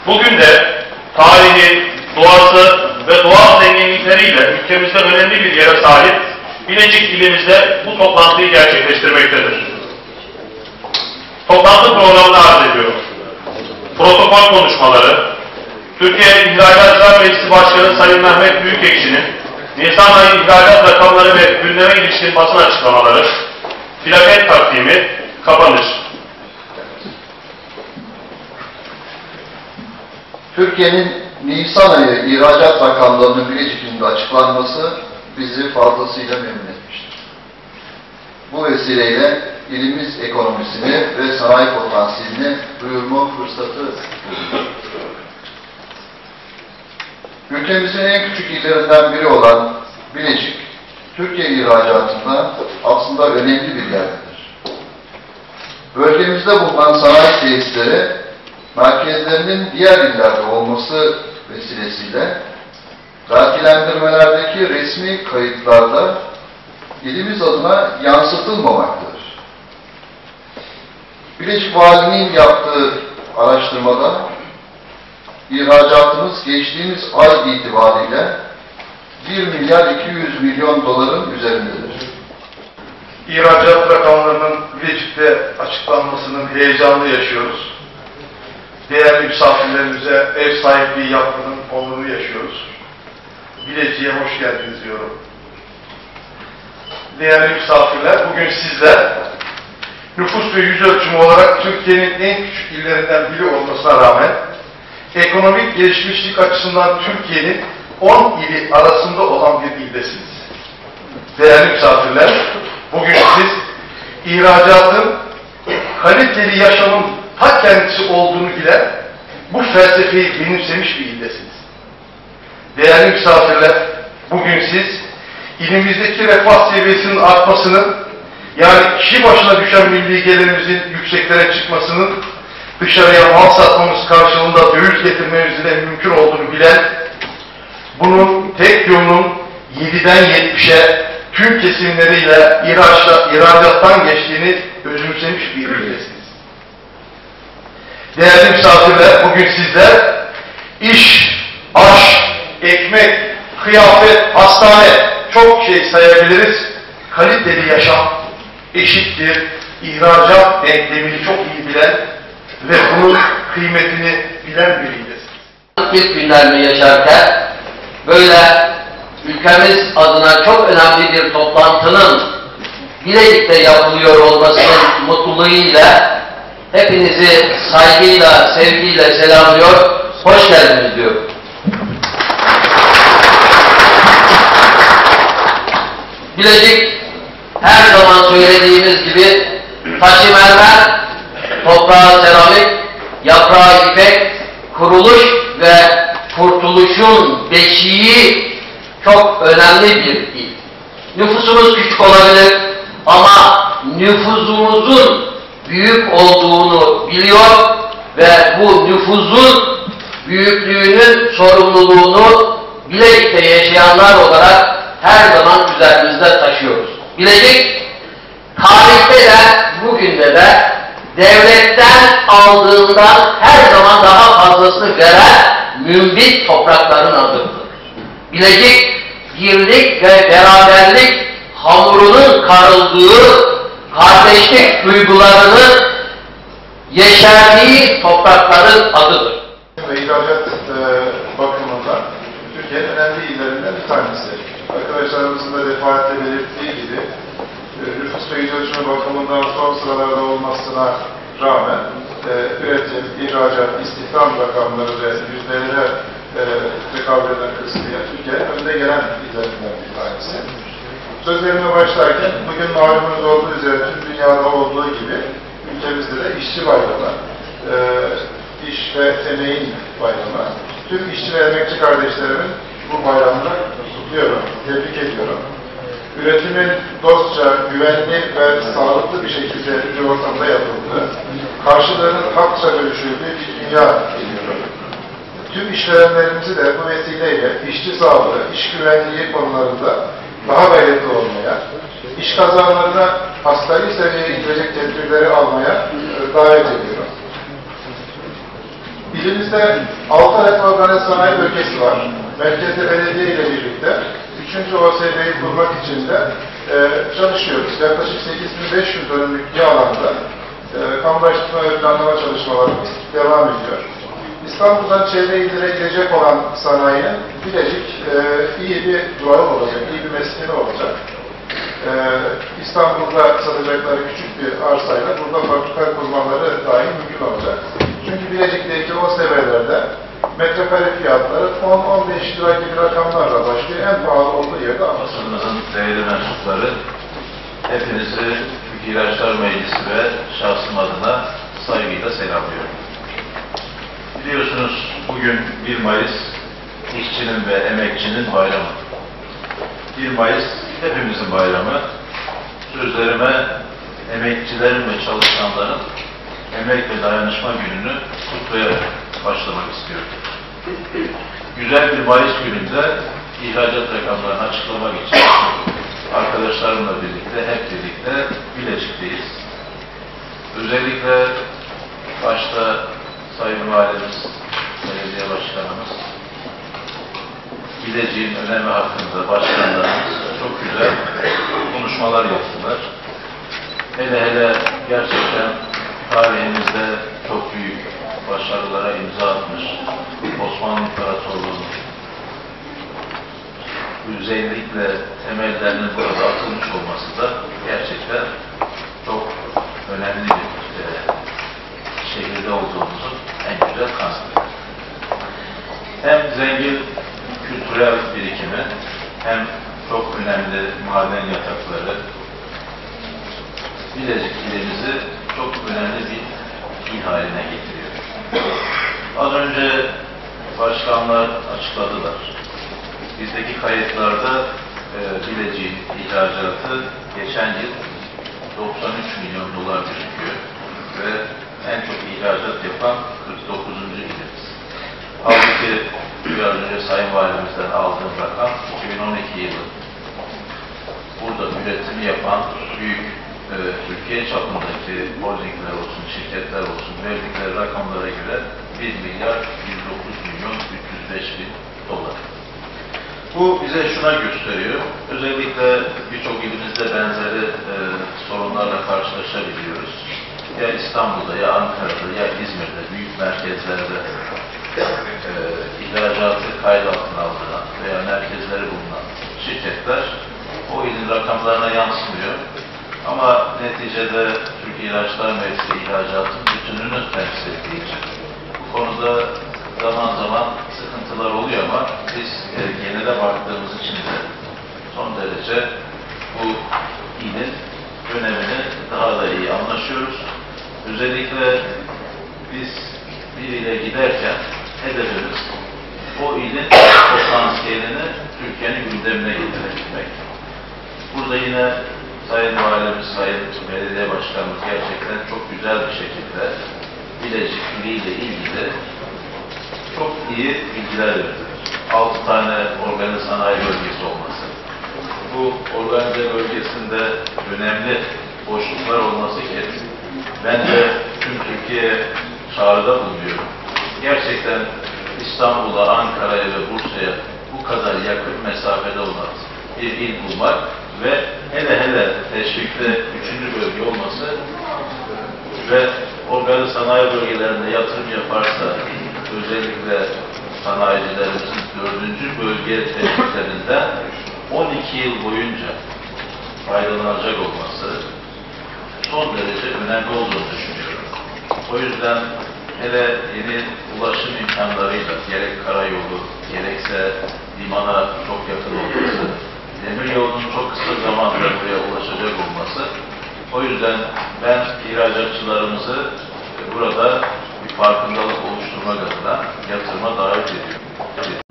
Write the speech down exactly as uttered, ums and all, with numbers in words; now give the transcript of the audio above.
Bugün de tarihi, doğası ve doğal zenginlikleriyle ülkemizde önemli bir yere sahip Bilecik ilimizde bu toplantıyı gerçekleştirmektedir. Toplantı programını arz ediyorum. Protokol konuşmaları, Türkiye İhracatçılar Meclisi Başkanı Sayın Mehmet Büyükekşi'nin Nisan ayı ihracat rakamları ve gündeme ilişkin basın açıklamaları, plaket takdimi, kapanış. Türkiye'nin Nisan ayı ihracat rakamlarının Bilecik iliminde açıklanması bizi fazlasıyla memnun etmiştir. Bu vesileyle ilimiz ekonomisini ve sanayi potansiyelini duyurma fırsatı bulduk. Ülkemizin en küçük illerinden biri olan Bilecik, Türkiye ihracatında aslında önemli bir yerdedir. Bölgemizde bulunan sanayi tesisleri, merkezlerinin diğer illerde olması vesilesiyle vergilendirmelerdeki resmi kayıtlarda ilimiz adına yansıtılmamaktadır. Bilecik Valiliğinin yaptığı araştırmada ihracatımız geçtiğimiz ay itibariyle bir milyar iki yüz milyon doların üzerindedir. İhracat rakamlarının Bilecik'te açıklanmasının heyecanını yaşıyoruz. Değerli misafirlerimize ev sahipliği yapmanın onurunu yaşıyoruz. Bilecik'e hoş geldiniz diyorum. Değerli misafirler, bugün sizler nüfus ve yüz ölçümü olarak Türkiye'nin en küçük illerinden biri olmasına rağmen ekonomik gelişmişlik açısından Türkiye'nin on ili arasında olan bir ildesiniz. Değerli misafirler, bugün siz ihracatın kaliteli yaşamın ta kendisi olduğunu bilen bu felsefeyi benimsemiş bir ildesiniz. Değerli misafirler, bugün siz ilimizdeki refah seviyesinin artmasının, yani kişi başına düşen milli gelirimizin yükseklere çıkmasının, dışarıya mal satmamız karşılığında döviz getirmemizin de mümkün olduğunu bilen, bunun tek yolunun yediden yetmişe tüm kesimleriyle ihraçla, ihracattan geçtiğini özümsemiş bir ildesiniz. Değerli misafirler, bugün sizler iş, aş, ekmek, kıyafet, hastane, çok şey sayabiliriz. Kaliteli yaşam eşittir, ihracat denklemini çok iyi bilen ve bunun kıymetini bilen biriydiz. İlk günlerini yaşarken böyle ülkemiz adına çok önemli bir toplantının Bilecik'te yapılıyor olmasının mutluluğuyla hepinizi saygıyla, sevgiyle selamlıyor, hoş geldiniz diyorum. Bilecik, her zaman söylediğimiz gibi taşı mermer, toprağı seramik, yaprağı ipek, kuruluş ve kurtuluşun beşiği çok önemli bir il. Nüfusumuz küçük olabilir ama nüfuzumuzun büyük olduğunu biliyor ve bu nüfuzun büyüklüğünün sorumluluğunu Bilecik'te yaşayanlar olarak her zaman üzerimizde taşıyoruz. Bilecik, tarihte de bugün de de devletten aldığından her zaman daha fazlasını veren mümbit toprakların adıdır. Bilecik, birlik ve beraberlik hamurunun karıldığı, kardeşlik duygularının yeşerdiği toprakların adıdır. Ve ihracat e, bakımından Türkiye'nin önemli illerinden bir tanesi. Arkadaşlarımızın da defaatle belirttiği gibi e, nüfus ve yüz ölçümü bakımından son sıralarda olmasına rağmen e, üretim, ihracat, istihdam rakamları ve yüzdelere e, tekabül eden kısmıyla Türkiye'nin önde gelen illerinden bir tanesi. Sözlerime başlarken bugün malumunuz olduğu üzere tüm dünyada olduğu gibi ülkemizde de işçi bayramı, e, iş ve emeğin bayramı. Tüm işçi ve emekçi kardeşlerimin bu bayramını kutluyorum, tebrik ediyorum. Üretimin dostça, güvenli ve sağlıklı bir şekilde bir ortamda yapıldığı, karşılığının hakça bölüşüldüğü bir dünya diliyorum. Tüm işverenlerimizi de bu vesileyle işçi sağlığı, iş güvenliği konularında daha gayretli olmaya, iş kazalarına asgari seviyeye indirecek tedbirleri almaya davet ediyorum. İlimizde altı adet organize sanayi bölgesi var. Merkezde belediye ile birlikte üçüncü O S B'yi kurmak için de e, çalışıyoruz. Yaklaşık sekiz bin beş yüz dönümlük bir alanda e, kamulaştırma ve planlama çalışmalarımız devam ediyor. İstanbul'dan çevre illere gidecek olan sanayinin Bilecik e, iyi bir durağı olacak, iyi bir meskeni olacak. E, İstanbul'da satacakları küçük bir arsayla burada fabrika kurmaları dahi mümkün olacak. Çünkü Bilecik'teki o seviyelerde metrekare fiyatları on on beş lira gibi rakamlarla başlıyor. En pahalı olduğu yerde ama. Basınımızın değerli mensupları, hepinizi Türkiye İlaçlar Meclisi ve şahsım adına saygıyla selamlıyorum. Biliyorsunuz bugün bir Mayıs işçinin ve emekçinin bayramı. bir Mayıs hepimizin bayramı. Sözlerime emekçilerin ve çalışanların emek ve dayanışma gününü kutlayarak başlamak istiyorum. Güzel bir Mayıs gününde ihracat rakamlarını açıklamak için arkadaşlarımla birlikte, hep birlikte Bilecik'teyiz. Özellikle başta Sayın Valimiz, Belediye Başkanımız, Bilecik'in önemi hakkında başkanlarımız çok güzel konuşmalar yaptılar. Hele hele gerçekten tarihimizde çok büyük başarılara imza atmış Osmanlı İmparatorluğu'nun özellikle temellerinin burada atılmış olması da gerçekten çok önemli bir e, şehirde olduğumuzun en güzel kanıtı. Hem zengin kültürel birikimi, hem çok önemli maden yatakları, Bilecik ilimizi çok önemli bir il haline getiriyor. Az önce başkanlar açıkladılar. Bizdeki kayıtlarda e, Bilecik'in ihracatı geçen yıl doksan üç milyon dolar gözüküyor ve en çok ihracat yapan kırk dokuzuncu ilimiz. Halbuki biraz önce Sayın Valimizden aldığım rakam iki bin on iki yılı burada üretimi yapan büyük e, Türkiye çapındaki holdingler olsun, şirketler olsun verdikleri rakamlara göre bir milyar yüz dokuz milyon üç yüz beş bin dolar. Bu bize şuna gösteriyor. Özellikle birçok ilimizde benzeri e, sorunlarla karşılaşabiliyoruz. Ya İstanbul'da, ya Ankara'da, ya İzmir'de, büyük merkezlerde e, ihracatı kayıt altına alınan veya merkezleri bulunan şirketler o ilin rakamlarına yansımıyor. Ama neticede Türkiye İlaçlar Meclisi ihracatın bütününü temsil ettiği için bu konuda zaman zaman sıkıntılar oluyor ama biz e, genele baktığımız için de son derece bu ilin önemini daha da iyi anlaşıyoruz. Özellikle biz bir ile giderken hedefimiz o ilin potansiyelini Türkiye'nin gündemine getirmek. Burada yine Sayın Valimiz, Sayın Belediye Başkanımız gerçekten çok güzel bir şekilde Bilecik iliyle ilgili çok iyi bilgiler verdiler. Altı tane organize sanayi bölgesi olması. Bu organize bölgesinde önemli boşluklar olması ki ben de tüm Türkiye'ye çağrıda bulunuyorum. Gerçekten İstanbul'a, Ankara'ya ve Bursa'ya bu kadar yakın mesafede olan bir il bulmak ve hele hele teşvikte üçüncü bölge olması ve organize sanayi bölgelerinde yatırım yaparsa özellikle sanayicilerimizin dördüncü bölge teşviklerinden on iki yıl boyunca faydalanacak olması son derece önemli olduğunu düşünüyorum. O yüzden hele yeni ulaşım imkanlarıyla gerek karayolu, gerekse limana çok yakın olması, demiryolunun çok kısa zamanda buraya ulaşacak olması, o yüzden ben ihracatçılarımızı burada bir farkındalık oluşturmak adına yatırıma davet ediyorum.